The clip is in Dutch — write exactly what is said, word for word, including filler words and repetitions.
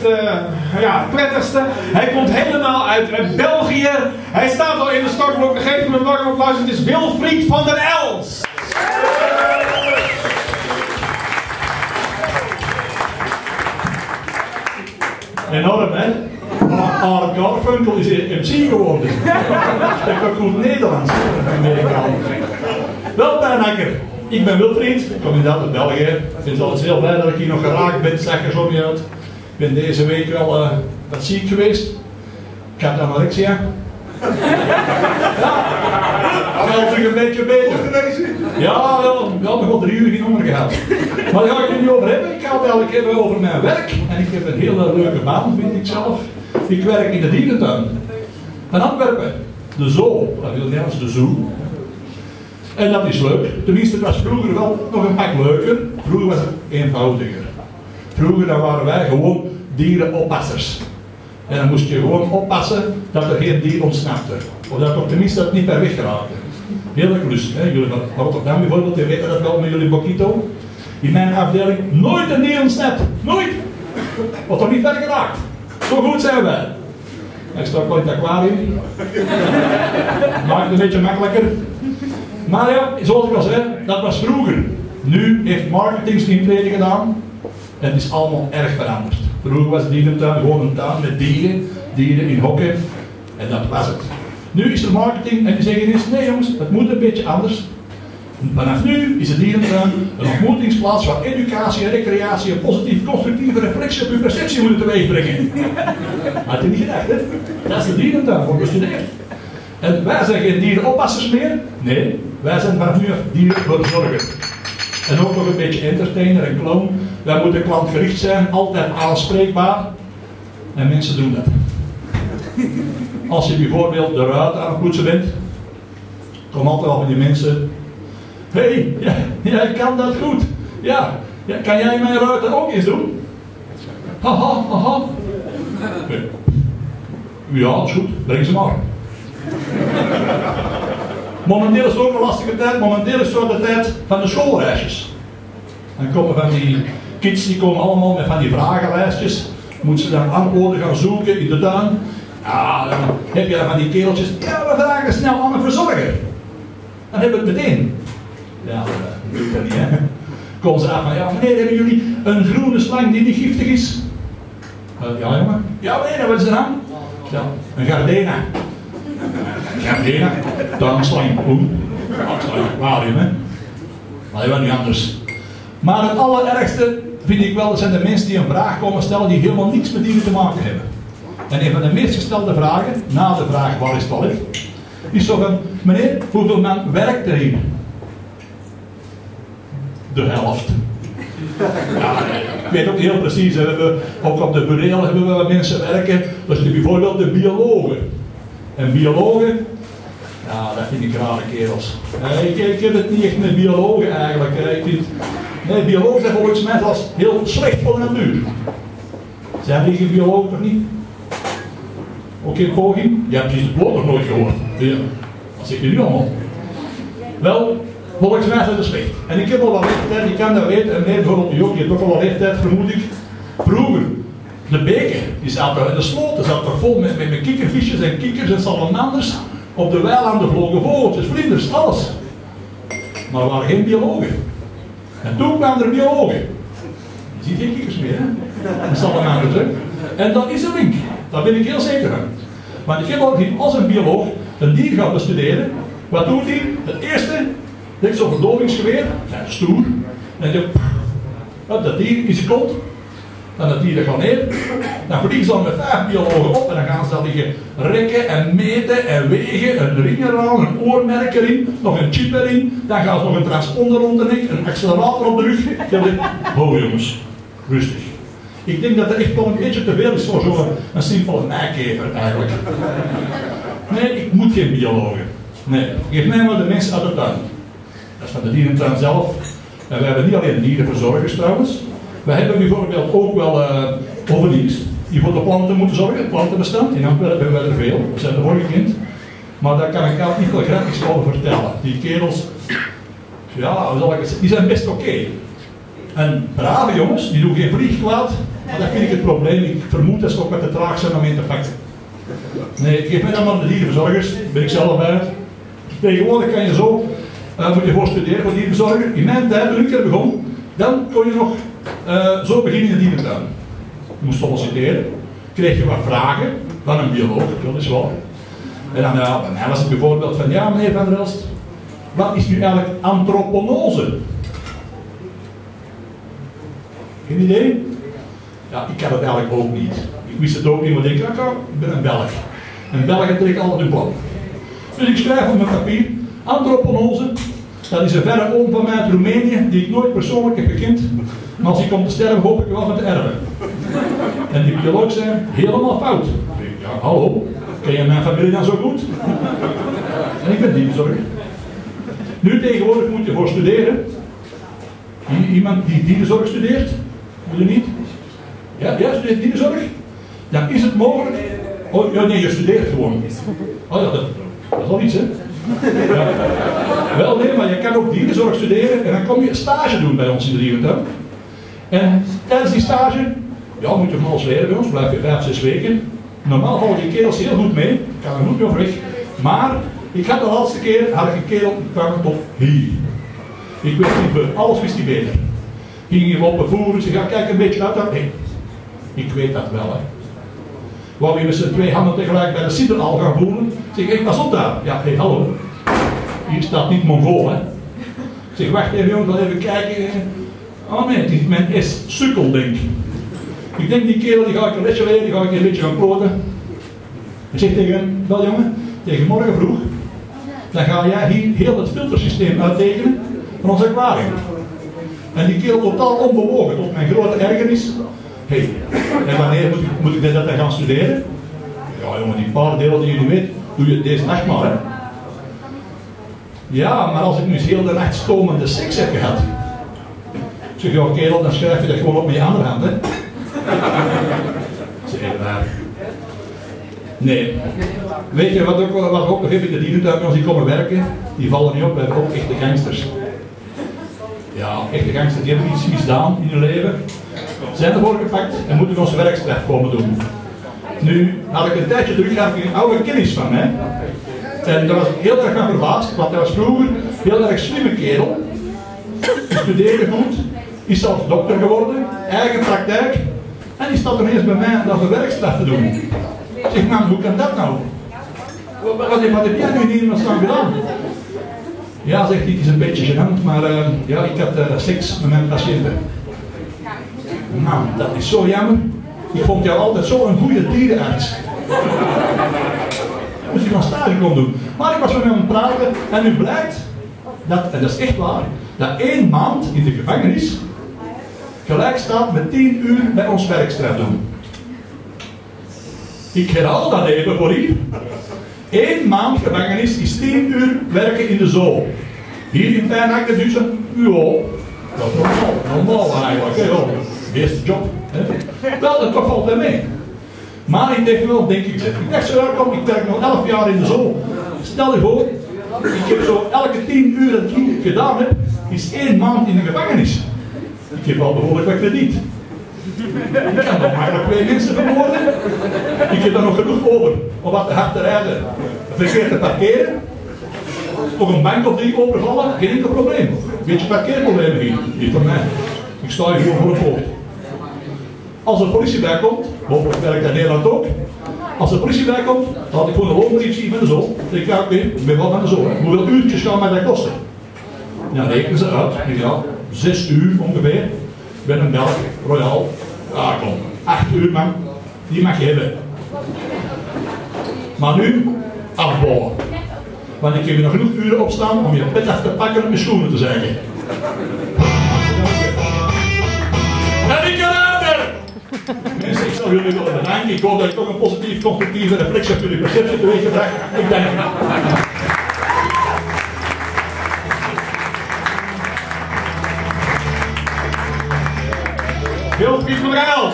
het uh, ja, prettigste. Hij komt helemaal uit, uit België. Hij staat al in de startblok. Geef hem een warm applaus. Het is Wilfried van der Els. Enorm, hè? Art Garfunkel is M C geworden. Spreekt ook goed Nederlands. Amerikaan. Wel, Pijnakker. Ik ben Wilfried, ik kom inderdaad uit België. Ik vind het altijd heel blij dat ik hier nog geraakt ben, zeg er zo niet uit. Ik ben deze week wel uh, wat ziek geweest. Ik had anorexia. Ja, dat was een beetje beter. Ja, wel, we hadden nog drie uur geen honger gehad. Maar daar ga ik het niet over hebben. Ik ga het eigenlijk hebben over mijn werk. En ik heb een hele leuke baan, vind ik zelf. Ik werk in de dierentuin. Van Antwerpen. De zoo, dat wil Nederlands de zoo. En dat is leuk. Tenminste, het was vroeger wel nog een pak leuker. Vroeger was het eenvoudiger. Vroeger dan waren wij gewoon dierenoppassers. En dan moest je gewoon oppassen dat er geen dier ontsnapte. Of dat toch tenminste dat het niet ver weg geraakte. Heel erg lustig, hè? Jullie van Rotterdam bijvoorbeeld, die weten dat wel met jullie Bokito. In mijn afdeling nooit een dier ontsnapt. Nooit! Wat toch niet ver geraakt. Zo goed zijn wij. Ik sta ook wel in het aquarium. Maakt het een beetje makkelijker. Maar ja, zoals ik al zei, dat was vroeger. Nu heeft marketing zijn intrede gedaan. En het is allemaal erg veranderd. Vroeger was de dierentuin gewoon een tuin met dieren, dieren in hokken. En dat was het. Nu is er marketing en die zeggen eens, nee jongens, het moet een beetje anders. Vanaf nu is de dierentuin een ontmoetingsplaats waar educatie en recreatie een positief constructieve reflectie op uw perceptie moeten teweegbrengen. Had je niet gedacht, hè? Dat is de dierentuin voor bestudeerd. En wij zijn geen dierenoppassers meer. Nee, wij zijn vanaf nu dierenverzorger. En ook nog een beetje entertainer en clown. Wij moeten klantgericht zijn, altijd aanspreekbaar. En mensen doen dat. Als je bijvoorbeeld de ruit aan het poetsen bent, komen altijd wel van die mensen. Hé, hey, ja, jij kan dat goed. Ja, ja, kan jij mijn ruiten ook eens doen? Haha, haha. Ja, dat is goed, breng ze maar. Momenteel is het ook een lastige tijd, momenteel is het ook de tijd van de schoolreisjes. Dan komen van die kids, die komen allemaal met van die vragenlijstjes. Moeten ze dan antwoorden gaan zoeken in de tuin. Ja, dan heb je dan van die kereltjes. Ja, we vragen snel aan een verzorger. Dan hebben we het meteen. Ja, dat doet dat niet, hè. Komen ze af van, ja meneer, hebben jullie een groene slang die niet giftig is? Uh, ja jongen. Ja meneer, wat is er aan? Ja, een gardena. Een gardena, tuinslang, oeh. Tuinslang, aquarium, hè. Maar dat is niet anders. Maar het allerergste vind ik wel, dat zijn de mensen die een vraag komen stellen die helemaal niks met dieren te maken hebben. En een van de meest gestelde vragen, na de vraag waar is het toilet, is zo van, meneer, hoeveel man werkt er hier? De helft. Ja, ik weet ook heel precies, we hebben, ook op de bureel hebben we wat mensen werken, dat is bijvoorbeeld de biologen. En biologen, ja, dat vind ik rare kerels. Uh, ik, ik heb het niet echt met biologen eigenlijk. Uh, ik vind, nee, biologen zijn volgens mij zelfs heel slecht voor de natuur. Zijn die geen biologen toch niet? Ook geen poging? Je hebt precies het woord nog nooit gehoord. Ja. Wat zeg je nu allemaal? Wel, volgens mij zijn ze slecht. En ik heb al wat leeftijd, je kan dat weten, en nee, bijvoorbeeld de Jok, je hebt ook al wat leeftijd, vermoed ik. Vroeger, de beken, die zaten in de sloten, zaten er vol met, met, met kikkervisjes en kikkers en salamanders. Op de weilanden vlogen vogeltjes, vlinders, alles. Maar er waren geen biologen. En toen kwamen er biologen. Je ziet geen kikkers meer, hè? En salamanders, hè? En dat is een link. Daar ben ik heel zeker van. Maar ik heb ook niet, als een bioloog een dier gaat bestuderen, wat doet hij? Het eerste, dit is zo'n verdovingsgeweer, ja, stoer. En dan dat dier is kont, dan dat dier gaat neer, dan vliegen ze dan met vijf biologen op en dan gaan ze dat liggen rekken en meten en wegen, een ring eraan, een oormerk erin, nog een chip erin, dan gaan ze nog een transponder rond de nek, een accelerator op de rug. Oh jongens, rustig. Ik denk dat er echt wel een beetje te veel is voor zo'n een simpele nijkever eigenlijk. Nee, ik moet geen biologen. Nee, geef mij maar de mensen uit de tuin. Dat is van de dierentuin zelf. En we hebben niet alleen dierenverzorgers trouwens. We hebben bijvoorbeeld ook wel uh, oveniers die voor de planten moeten zorgen, het plantenbestand. In Antwerpen hebben wij er veel, we zijn er voor gekend. Maar daar kan ik altijd niet veel grapjes over vertellen. Die kerels, ja, hoe zal ik het zeggen, die zijn best oké. Okay. En brave jongens, die doen geen vliegkwaad, Maar dat vind ik het probleem. Ik vermoed dat ze ook met de traag zijn om in te pakken. Nee, geef mij dan maar de dierenverzorgers. Daar ben ik zelf bij. Tegenwoordig kan je zo, uh, moet je voor studeren voor dierenverzorger. In mijn tijd, toen ik er begon, dan kon je nog uh, zo beginnen in de dierentuin. Je moest solliciteren. Kreeg je wat vragen van een bioloog, dat is wel. En dan ja, bij mij was het bijvoorbeeld van, ja meneer Van der Elst, wat is nu eigenlijk antroponose? Geen idee? Ja, ik had het eigenlijk ook niet. Ik wist het ook niet, maar ik dacht, ja, ik ben een Belg. En Belgen trekken altijd hun plan. Dus ik schrijf op mijn papier, antroponose, dat is een verre oom van mij uit Roemenië, die ik nooit persoonlijk heb gekend. Maar als hij komt te sterven, hoop ik wel van te erven. En die bioloog zei, helemaal fout. Ik ja, hallo, ken je mijn familie dan zo goed? En ik ben dierenverzorger. Nu tegenwoordig moet je voor studeren. Iemand die dierenzorg studeert, moet je niet? Ja, ja, studeert dierenzorg? Dan is het mogelijk. Oh ja, nee, je studeert gewoon. Oh ja, dat, dat is al iets, hè? Ja. Wel nee, maar je kan ook dierenzorg studeren en dan kom je stage doen bij ons in de dierentuin. En tijdens die stage, ja, moet je van alles leren bij ons, blijf je vijf, zes weken. Normaal vallen die kerels heel goed mee, ik kan er goed mee overweg. Maar ik had de laatste keer, had ik een kerel, die kwam tot hier. Ik wist niet, alles wist hij beter. Ging je op voeren, ze gaat kijk een beetje uit, nee. Ik weet dat wel, hè. Wou je met z'n twee handen tegelijk bij de sideraal gaan voelen? Zeg ik, pas op daar. Ja, hé, hey, hallo. Hier staat niet Mongool, hè. Zeg, wacht even jongens, even kijken. Oh nee, het is mijn S-sukkel, denk ik. Ik denk die kerel, die ga ik een lesje leren, die ga ik een beetje gaan kloten. Ik zeg tegen hem, wel jongen, tegen morgen vroeg, dan ga jij hier heel het filtersysteem uittekenen van ons aquarium. En die kerel totaal onbewogen, tot mijn grote ergernis. Hé, hey, en wanneer moet ik, moet ik dat dan gaan studeren? Ja jongen, die paar delen die je nu weet, doe je deze nacht maar, hè. Ja, maar als ik nu heel de nacht stomende seks heb gehad. Ik zeg, ja kerel, dan schrijf je dat gewoon op met je andere hand, hè. Zeg je waar. Nee. Weet je wat, ook, wat we ook nog hebben in de dierentuin als die komen werken? Die vallen niet op, we hebben ook echte gangsters. Ja, echte gangsters, die hebben iets misdaan in hun leven. Zijn ervoor gepakt en moeten onze werkstraf komen doen. Nu had ik een tijdje terug had ik een oude kennis van mij. En daar was ik heel erg aan verbaasd, want hij was vroeger een heel erg slimme kerel. Studeerde goed, is zelfs dokter geworden, eigen praktijk. En die staat ineens bij mij naar de werkstraf te doen. Ik zeg, man, hoe kan dat nou? Wat, wat, wat heb jij nu hier staan gedaan? Ja, zegt hij, het is een beetje gênant, maar uh, ja, ik had uh, seks met mijn patiënten. Man, dat is zo jammer. Ik vond jou altijd zo'n goede dierenarts. Moest ik van stage komen doen. Maar ik was met hem aan het praten en nu blijkt dat, en dat is echt waar, dat één maand in de gevangenis gelijk staat met tien uur bij ons werkstraf doen. Ik herhaal dat even voor u. Eén maand gevangenis is tien uur werken in de zoo. Hier in Pijnhaak de Duitse, ja, dat is normaal, normaal eigenlijk, hè, wel. De eerste job. Hè. Wel, dat toch valt hij mee. Maar ik denk wel, denk ik, ik dacht zo, kom, ik werk nog elf jaar in de zoo. Stel je voor, ik heb zo elke tien uur dat ik gedaan heb, is één maand in de gevangenis. Ik heb al behoorlijk wat krediet. Ik kan nog maar twee mensen vermoorden. Ik heb daar nog genoeg over om wat te hard te rijden, verkeerd te parkeren. Nog een bank of drie overvallen, geen enkel probleem. Een beetje parkeerproblemen hier, niet voor mij. Ik sta hier gewoon voor een poort. Als er politie bij komt, hopelijk werkt dat in Nederland ook. Als er politie bij komt, dan had ik gewoon een loonbrief zien van de zoo. Dan denk ik, ja oké, ik ben wel van de zoo. Hè. Hoeveel uurtjes gaan mij dat kosten? Ja, rekenen ze uit. Ik ja, zes uur ongeveer. Ik ben een Belg, royaal. Ja, kom, acht uur man. Die mag je hebben. Maar nu, afbouwen. Want ik heb hier nog genoeg uren op staan om je pet af te pakken en mijn schoenen te zeggen. En ik kan er! Mensen, ik zal jullie willen bedanken. Ik hoop dat ik toch een positief, constructieve reflectie op jullie perceptie teweeg gebracht. Ik dank u. Wilfried van der Elst.